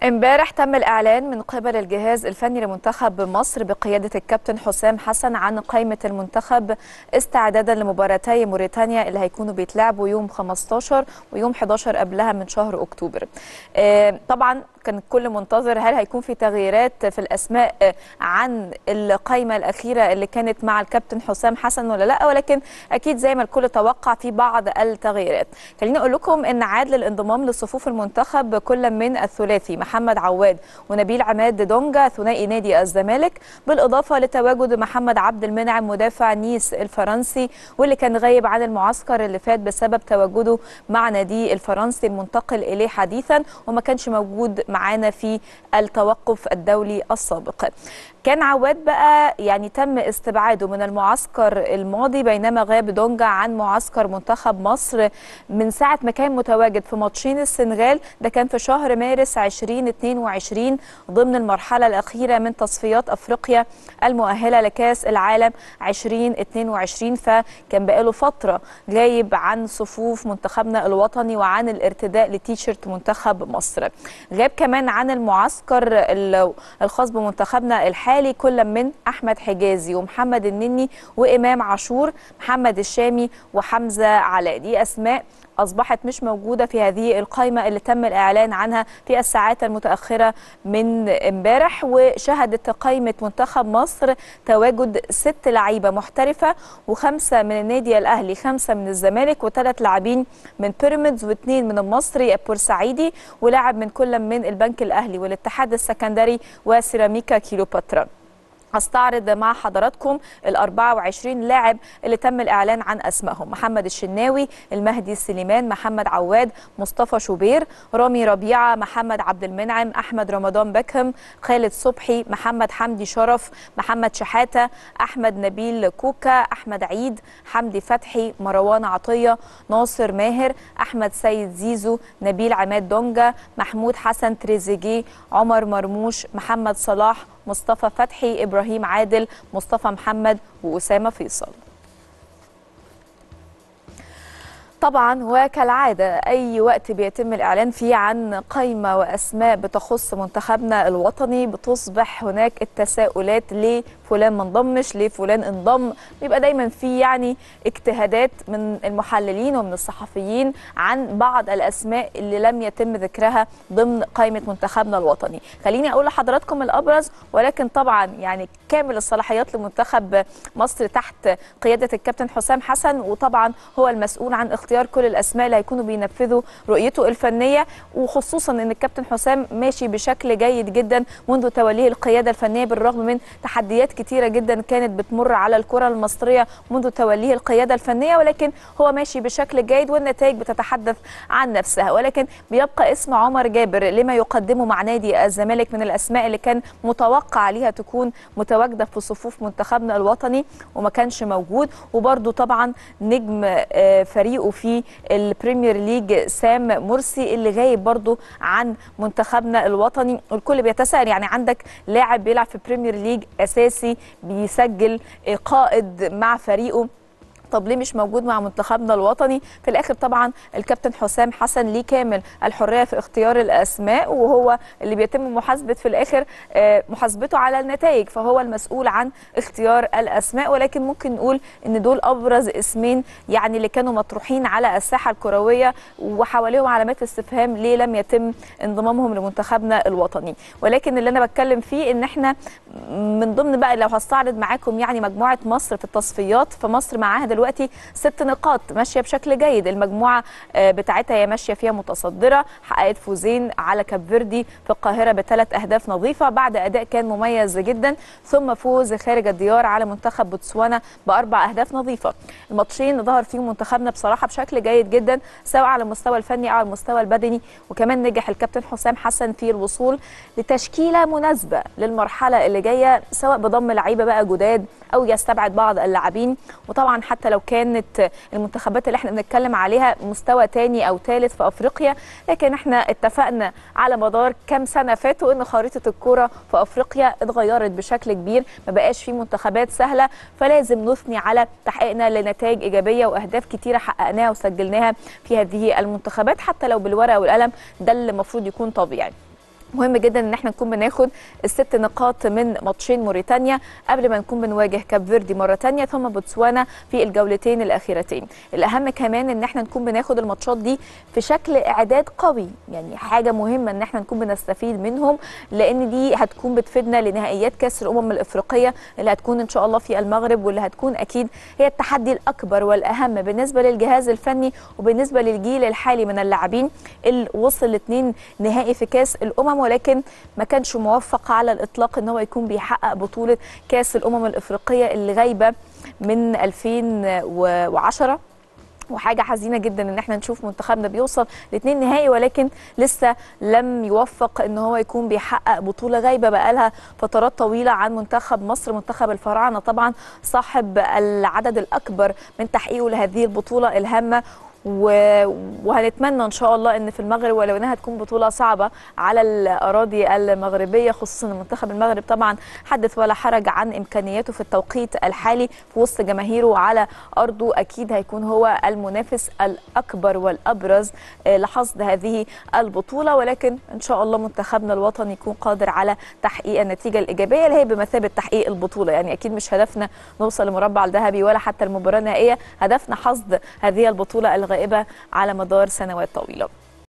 امبارح تم الإعلان من قبل الجهاز الفني لمنتخب مصر بقيادة الكابتن حسام حسن عن قائمة المنتخب استعدادا لمباراتي موريتانيا اللي هيكونوا بيتلعبوا يوم 15 ويوم 11 قبلها من شهر أكتوبر. طبعا كان الكل منتظر هل هيكون في تغييرات في الأسماء عن القائمة الأخيرة اللي كانت مع الكابتن حسام حسن ولا لا، ولكن أكيد زي ما الكل توقع في بعض التغييرات. خليني أقول لكم إن عاد للانضمام لصفوف المنتخب كل من الثلاثي محمد عواد ونبيل عماد دونجا ثنائي نادي الزمالك، بالإضافة لتواجد محمد عبد المنعم مدافع نيس الفرنسي واللي كان غايب عن المعسكر اللي فات بسبب تواجده مع نادي الفرنسي المنتقل إليه حديثا وما كانش موجود معانا في التوقف الدولي السابق. كان عواد بقى يعني تم استبعاده من المعسكر الماضي بينما غاب دونجا عن معسكر منتخب مصر من ساعة ما كان متواجد في ماتشين السنغال، ده كان في شهر مارس 2022 ضمن المرحلة الأخيرة من تصفيات أفريقيا المؤهلة لكأس العالم 2022، فكان بقاله فترة غايب عن صفوف منتخبنا الوطني وعن الارتداء لتيشيرت منتخب مصر. غاب كمان عن المعسكر الخاص بمنتخبنا الحالي كل من أحمد حجازي ومحمد النني وإمام عاشور، محمد الشامي وحمزة علاء. دي أسماء أصبحت مش موجودة في هذه القائمة اللي تم الإعلان عنها في الساعات المتأخرة من امبارح. وشهدت قائمة منتخب مصر تواجد 6 لعيبة محترفة و5 من النادي الأهلي، 5 من الزمالك و3 لاعبين من بيراميدز و2 من المصري البورسعيدي ولاعب من كل من البنك الأهلي والاتحاد السكندري وسيراميكا كيلوباترا. هستعرض مع حضراتكم ال 24 لاعب اللي تم الإعلان عن أسمائهم: محمد الشناوي، المهدي السليمان، محمد عواد، مصطفى شوبير، رامي ربيعة، محمد عبد المنعم، أحمد رمضان بكهم، خالد صبحي، محمد حمدي شرف، محمد شحاتة، أحمد نبيل كوكا، أحمد عيد، حمدي فتحي، مروان عطية، ناصر ماهر، أحمد سيد زيزو، نبيل عماد دونجا، محمود حسن تريزيجيه، عمر مرموش، محمد صلاح، مصطفى فتحي، إبراهيم عادل، مصطفى محمد وأسامة فيصل. طبعا وكالعادة أي وقت بيتم الإعلان فيه عن قائمة وأسماء بتخص منتخبنا الوطني بتصبح هناك التساؤلات: ليه فلان ما انضمش، ليه فلان انضم؟ بيبقى دايما في يعني اجتهادات من المحللين ومن الصحفيين عن بعض الأسماء اللي لم يتم ذكرها ضمن قائمة منتخبنا الوطني. خليني أقول لحضراتكم الأبرز، ولكن طبعا يعني كامل الصلاحيات لمنتخب مصر تحت قيادة الكابتن حسام حسن، وطبعا هو المسؤول عن اختيار كل الأسماء اللي هيكونوا بينفذوا رؤيته الفنية، وخصوصا ان الكابتن حسام ماشي بشكل جيد جدا منذ توليه القيادة الفنية بالرغم من تحديات كتيرة جدا كانت بتمر على الكرة المصرية منذ توليه القيادة الفنية، ولكن هو ماشي بشكل جيد والنتائج بتتحدث عن نفسها. ولكن بيبقى اسم عمر جابر لما يقدمه مع نادي الزمالك من الأسماء اللي كان متوقع عليها تكون متواجدة في صفوف منتخبنا الوطني وما كانش موجود. وبرده طبعا نجم فريقه في البريمير ليج سام مرسي اللي غايب برضو عن منتخبنا الوطني. والكل بيتساءل يعني عندك لاعب بيلعب في البريمير ليج اساسي بيسجل قائد مع فريقه، طب ليه مش موجود مع منتخبنا الوطني؟ في الاخر طبعا الكابتن حسام حسن ليه كامل الحريه في اختيار الاسماء، وهو اللي بيتم محاسبه في الاخر محاسبته على النتائج، فهو المسؤول عن اختيار الاسماء. ولكن ممكن نقول ان دول ابرز اسمين يعني اللي كانوا مطروحين على الساحه الكرويه وحواليهم علامات استفهام ليه لم يتم انضمامهم لمنتخبنا الوطني. ولكن اللي انا بتكلم فيه ان احنا من ضمن بقى لو هستعرض معاكم يعني مجموعه مصر في التصفيات، فمصر معاها دلوقتي 6 نقاط ماشيه بشكل جيد. المجموعه بتاعتها هي ماشيه فيها متصدره، حققت فوزين على كاب فيردي في القاهره ب3 أهداف نظيفه بعد اداء كان مميز جدا، ثم فوز خارج الديار على منتخب بوتسوانا ب4 أهداف نظيفه. الماتشين ظهر فيهم منتخبنا بصراحه بشكل جيد جدا سواء على المستوى الفني او على المستوى البدني، وكمان نجح الكابتن حسام حسن في الوصول لتشكيله مناسبه للمرحله اللي جايه، سواء بضم لعيبه بقى جداد او يستبعد بعض اللاعبين. وطبعا حتى لو كانت المنتخبات اللي احنا بنتكلم عليها مستوى تاني او ثالث في افريقيا، لكن احنا اتفقنا على مدار كام سنه فاتوا ان خريطه الكوره في افريقيا اتغيرت بشكل كبير، ما بقاش في منتخبات سهله، فلازم نثني على تحقيقنا لنتائج ايجابيه واهداف كتيره حققناها وسجلناها في هذه المنتخبات حتى لو بالورقه والقلم، ده اللي المفروض يكون طبيعي. مهم جدا ان احنا نكون بناخد ال6 نقاط من ماتشين موريتانيا قبل ما نكون بنواجه كاب فيردي مره ثانيه ثم بوتسوانا في الجولتين الاخيرتين. الاهم كمان ان احنا نكون بناخد الماتشات دي في شكل اعداد قوي، يعني حاجه مهمه ان احنا نكون بنستفيد منهم، لان دي هتكون بتفيدنا لنهائيات كاس الامم الافريقيه اللي هتكون ان شاء الله في المغرب، واللي هتكون اكيد هي التحدي الاكبر والاهم بالنسبه للجهاز الفني وبالنسبه للجيل الحالي من اللاعبين اللي وصل ل2 نهائي في كاس الامم، ولكن ما كانش موفق على الاطلاق ان هو يكون بيحقق بطوله كاس الامم الافريقيه اللي غايبه من 2010. وحاجه حزينه جدا ان احنا نشوف منتخبنا بيوصل ل2 نهائي ولكن لسه لم يوفق ان هو يكون بيحقق بطوله غايبه بقالها فترات طويله عن منتخب مصر. منتخب الفراعنه طبعا صاحب العدد الاكبر من تحقيقه لهذه البطوله الهامه، وهنتمنى ان شاء الله ان في المغرب، ولو انها تكون بطوله صعبه على الاراضي المغربيه، خصوصا ان منتخب المغرب طبعا حدث ولا حرج عن امكانياته في التوقيت الحالي في وسط جماهيره على ارضه، اكيد هيكون هو المنافس الاكبر والابرز لحصد هذه البطوله. ولكن ان شاء الله منتخبنا الوطني يكون قادر على تحقيق النتيجه الايجابيه اللي هي بمثابه تحقيق البطوله. يعني اكيد مش هدفنا نوصل لمربع الذهبي ولا حتى المباراه النهائيه، هدفنا حصد هذه البطوله الغائبة على مدار سنوات طويلة.